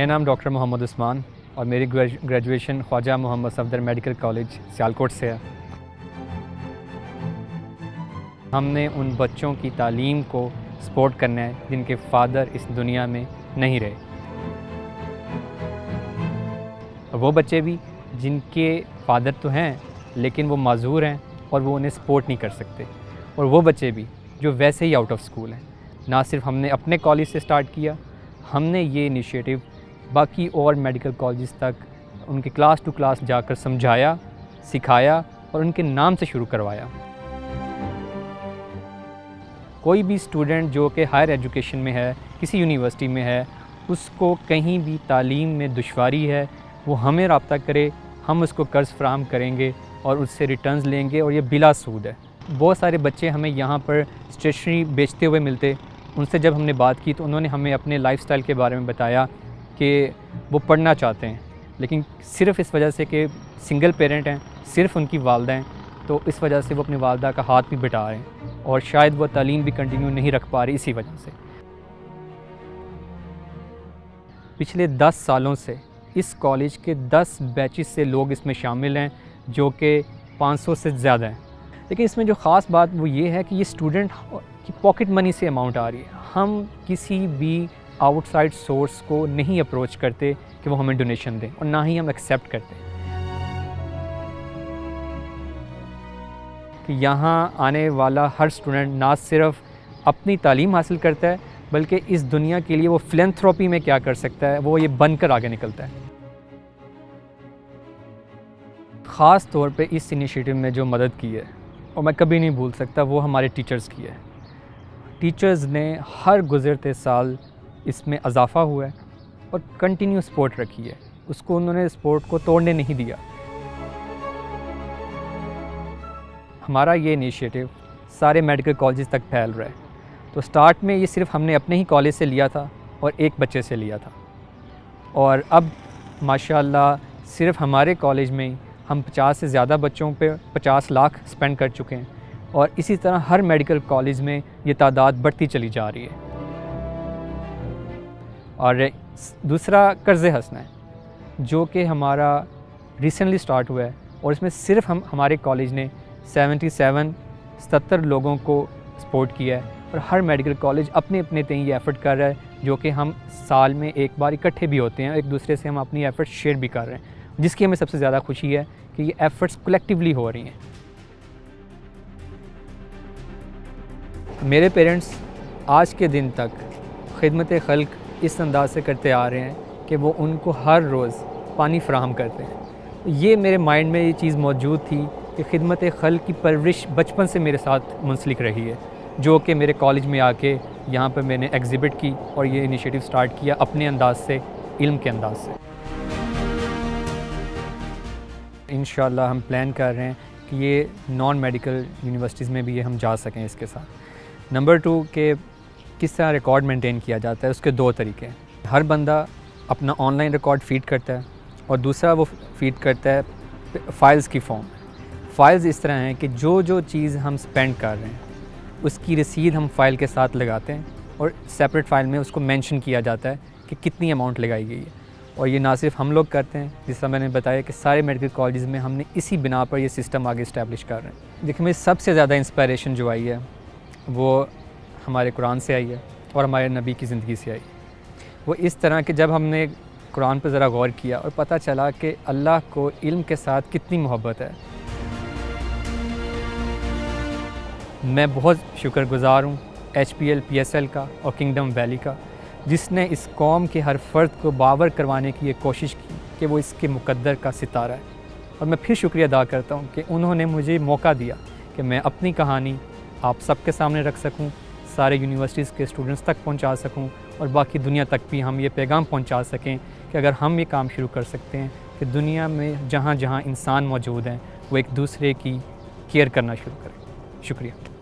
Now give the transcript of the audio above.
मेरा नाम डॉक्टर मोहम्मद उस्मान और मेरी graduation Khwaja Mohammad Safdar medical college Sialkot से है। हमने उन बच्चों की तालीम को सपोर्ट करना है जिनके फ़ादर इस दुनिया में नहीं रहे, और वो बच्चे भी जिनके फ़ादर तो हैं लेकिन वो माजूर हैं और वो उन्हें सपोर्ट नहीं कर सकते, और वो बच्चे भी जो वैसे ही आउट ऑफ स्कूल हैं। ना सिर्फ हमने अपने कॉलेज से स्टार्ट किया, हमने ये इनिशिएटिव बाकी और मेडिकल कॉलेजेस तक उनके क्लास टू क्लास जाकर समझाया, सिखाया और उनके नाम से शुरू करवाया। कोई भी स्टूडेंट जो कि हायर एजुकेशन में है, किसी यूनिवर्सिटी में है, उसको कहीं भी तालीम में दुश्वारी है, वो हमें रब्ता करे, हम उसको कर्ज़ फराहम करेंगे और उससे रिटर्न्स लेंगे, और ये बिला सूद है। बहुत सारे बच्चे हमें यहाँ पर स्टेशनरी बेचते हुए मिलते, उनसे जब हमने बात की तो उन्होंने हमें अपने लाइफस्टाइल के बारे में बताया कि वो पढ़ना चाहते हैं, लेकिन सिर्फ़ इस वजह से कि सिंगल पेरेंट हैं, सिर्फ़ उनकी वालदा हैं, तो इस वजह से वो अपनी वालदा का हाथ भी बटा रहे हैं और शायद वो तालीम भी कंटिन्यू नहीं रख पा रही इसी वजह से। पिछले 10 सालों से इस कॉलेज के 10 बैचेस से लोग इसमें शामिल हैं, जो कि 500 से ज़्यादा हैं। लेकिन इसमें जो ख़ास बात वो ये है कि ये स्टूडेंट की पॉकेट मनी से अमाउंट आ रही है। हम किसी भी आउटसाइड सोर्स को नहीं अप्रोच करते कि वो हमें डोनेशन दें, और ना ही हम एक्सेप्ट करते कि यहाँ आने वाला हर स्टूडेंट ना सिर्फ अपनी तालीम हासिल करता है, बल्कि इस दुनिया के लिए वो फिलैंथ्रोपी में क्या कर सकता है, वो ये बनकर आगे निकलता है। ख़ास तौर पे इस इनिशिएटिव में जो मदद की है और मैं कभी नहीं भूल सकता, वो हमारे टीचर्स की है। टीचर्स ने हर गुज़रते साल इसमें इजाफ़ा हुआ है और कंटिन्यू सपोर्ट रखी है, उसको उन्होंने सपोर्ट को तोड़ने नहीं दिया। हमारा ये इनिशिएटिव सारे मेडिकल कॉलेजेस तक फैल रहा है। तो स्टार्ट में ये सिर्फ हमने अपने ही कॉलेज से लिया था और एक बच्चे से लिया था, और अब माशाल्लाह सिर्फ हमारे कॉलेज में ही हम 50 से ज़्यादा बच्चों पे 50 लाख स्पेंड कर चुके हैं, और इसी तरह हर मेडिकल कॉलेज में ये तादाद बढ़ती चली जा रही है। और दूसरा कर्ज़ हसन है, जो कि हमारा रिसेंटली स्टार्ट हुआ है, और इसमें सिर्फ हमारे कॉलेज ने 77 लोगों को सपोर्ट किया है, और हर मेडिकल कॉलेज अपने अपने तय ये एफ़र्ट कर रहा है, जो कि हम साल में एक बार इकट्ठे भी होते हैं, एक दूसरे से हम अपनी एफ़र्ट शेयर भी कर रहे हैं, जिसकी हमें सबसे ज़्यादा खुशी है कि ये एफ़र्ट्स कलेक्टिवली हो रही हैं। मेरे पेरेंट्स आज के दिन तक खिदमत खल्क इस अंदाज से करते आ रहे हैं कि वो उनको हर रोज़ पानी फ़राहम करते हैं। ये मेरे माइंड में ये चीज़ मौजूद थी कि खिदमत खल्क की परवरिश बचपन से मेरे साथ मुंसलिक रही है, जो कि मेरे कॉलेज में आके यहाँ पर मैंने एग्ज़िबिट की और ये इनिशिएटिव स्टार्ट किया अपने अंदाज से, इल्म के अंदाज से। इंशाअल्लाह हम प्लान कर रहे हैं कि ये नॉन मेडिकल यूनिवर्सिटीज़ में भी ये हम जा सकें इसके साथ। नंबर 2 के किस तरह रिकॉर्ड मेंटेन किया जाता है, उसके 2 तरीके हैं। हर बंदा अपना ऑनलाइन रिकॉर्ड फ़ीड करता है, और दूसरा वो फ़ीड करता है फ़ाइल्स की फ़ॉर्म। फ़ाइल्स इस तरह हैं कि जो चीज़ हम स्पेंड कर रहे हैं उसकी रसीद हम फ़ाइल के साथ लगाते हैं, और सेपरेट फ़ाइल में उसको मेंशन किया जाता है कि कितनी अमाउंट लगाई गई है। और ये ना सिर्फ हम लोग करते हैं, जिस तरह मैंने बताया कि सारे मेडिकल कॉलेजेस में हमने इसी बिना पर ये सिस्टम आगे इस्टेब्लिश कर रहे हैं। देखिए, मेरी सबसे ज़्यादा इंस्पायरेशन जो आई है वो हमारे कुरान से आई है और हमारे नबी की ज़िंदगी से आई है। वो इस तरह कि जब हमने कुरान पर ज़रा गौर किया और पता चला कि अल्लाह को इल्म के साथ कितनी मोहब्बत है। मैं बहुत शुक्रगुज़ार हूँ HPL PSL का और किंगडम वैली का, जिसने इस कौम के हर फ़र्द को बावर करवाने की ये कोशिश की कि वो इसके मुक़द्दर का सितारा है। और मैं फिर शुक्रिया अदा करता हूँ कि उन्होंने मुझे मौका दिया कि मैं अपनी कहानी आप सबके सामने रख सकूँ, सारे यूनिवर्सिटीज़ के स्टूडेंट्स तक पहुँचा सकूँ, और बाकी दुनिया तक भी हम ये पैगाम पहुँचा सकें कि अगर हम ये काम शुरू कर सकते हैं कि दुनिया में जहाँ जहाँ इंसान मौजूद हैं वो एक दूसरे की केयर करना शुरू करें। शुक्रिया।